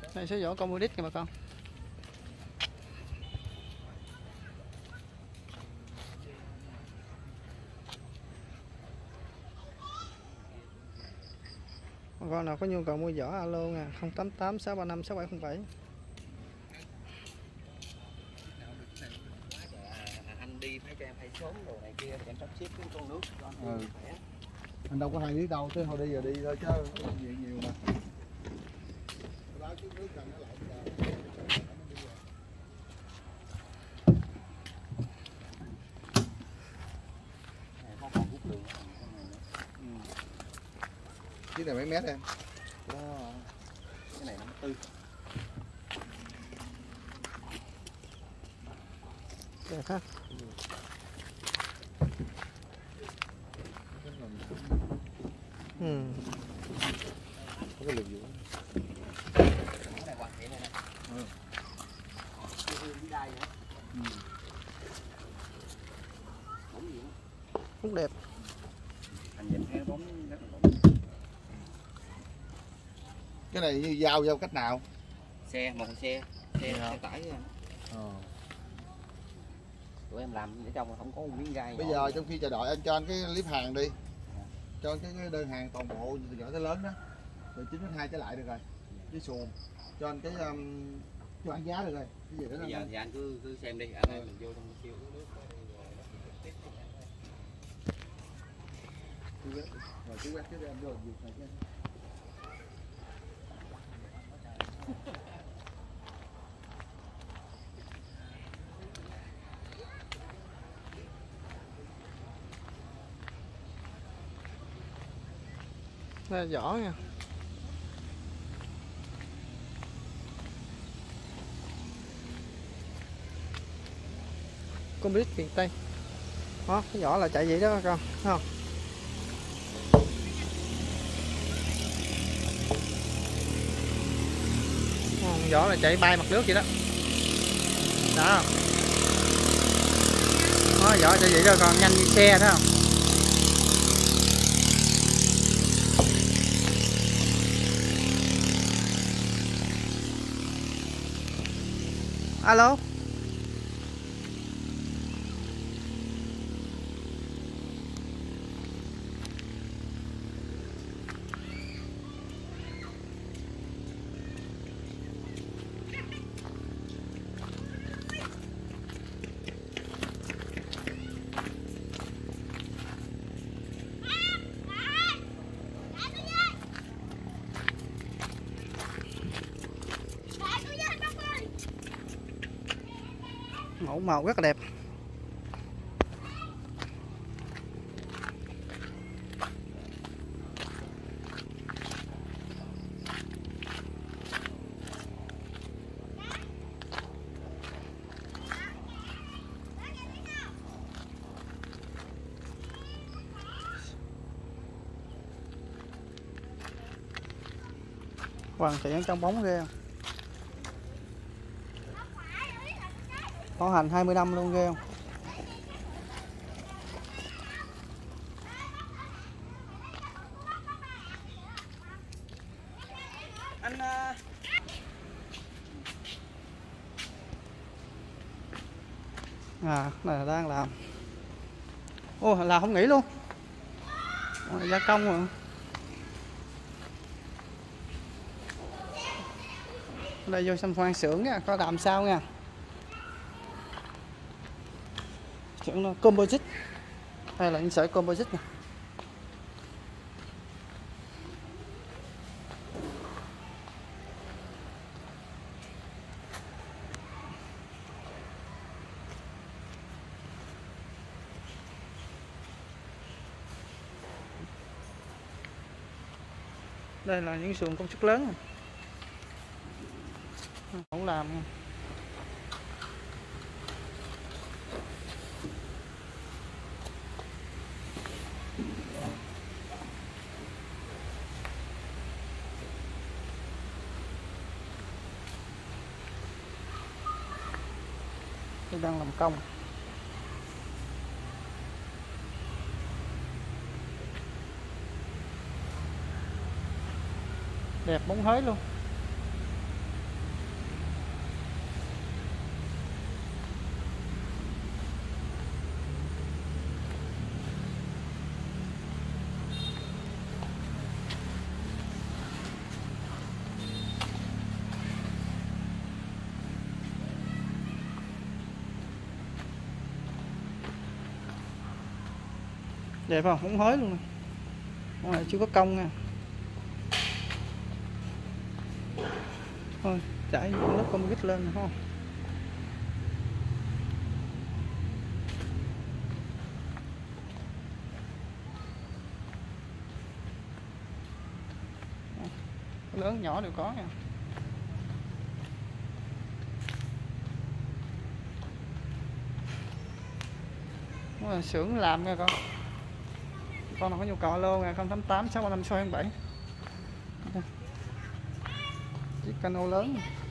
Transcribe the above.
Đây số vỏ composite kìa bà con. Bà con nào có nhu cầu mua vỏ alo nha, 088 635 6707. Anh đi phải cho em hay sớm đồ này kia em sắp xếp cái con nước con khỏe. Anh đâu có hay biết đâu, chứ thôi đi giờ đi thôi chứ nhiều nhiều mà. Báo chút nước cần nó lại Không còn hút đường. chiếc này mấy mét em? Cái này 54. Đẹp ha. Có cái lực vụ. Cái này hoàn thiện này nè. Đi đai nữa. Bóng gì đó. Cũng đẹp. Anh nhìn thấy bóng rất là bóng. Cái này như giao cách nào? Xe, một xe tải với anh. Tụi em làm ở trong không có một miếng gai. Bây giờ trong khi chờ đợi anh cho anh cái clip hàng đi. Cho anh cái đơn hàng toàn bộ từ nhỏ tới lớn đó. Rồi 9,2 trở lại được rồi. Với xuồng. Cho anh cái cho anh giá được rồi. Cái gì đó bây giờ thì anh cứ xem đi, anh em mình vô trong siêu nước. Rồi chú quét cái em vô việc này chứ. Đây là vỏ nha. Composite miền Tây. Đó, cái vỏ là chạy vậy đó bà con, thấy không? Vỏ là chạy bay mặt nước vậy đó. Đó. Đó, vỏ chạy vậy đó con, nhanh như xe đó không? Alo. Mẫu màu rất là đẹp. Hoàn thiện trong bóng ghê. Bảo hành 20 năm luôn ghê không? Anh này là đang làm. Ô, là không nghỉ luôn. Gia công rồi. Đây vô xem khoan xưởng nha, có làm sao nha. Xưởng là composite. Đây là những sợi composite nè. Đây là những xuồng công suất lớn. Không làm nha. Tôi đang làm công. Đẹp bóng hới luôn. Đẹp không? Không hối luôn nè. Con này chưa có cong nha. Thôi, chảy lớp con gít lên không? Lớn nhỏ đều có nha. Đó là xưởng làm nha con nào có nhu cầu alo nha, 088 635 627. Chiếc cano lớn.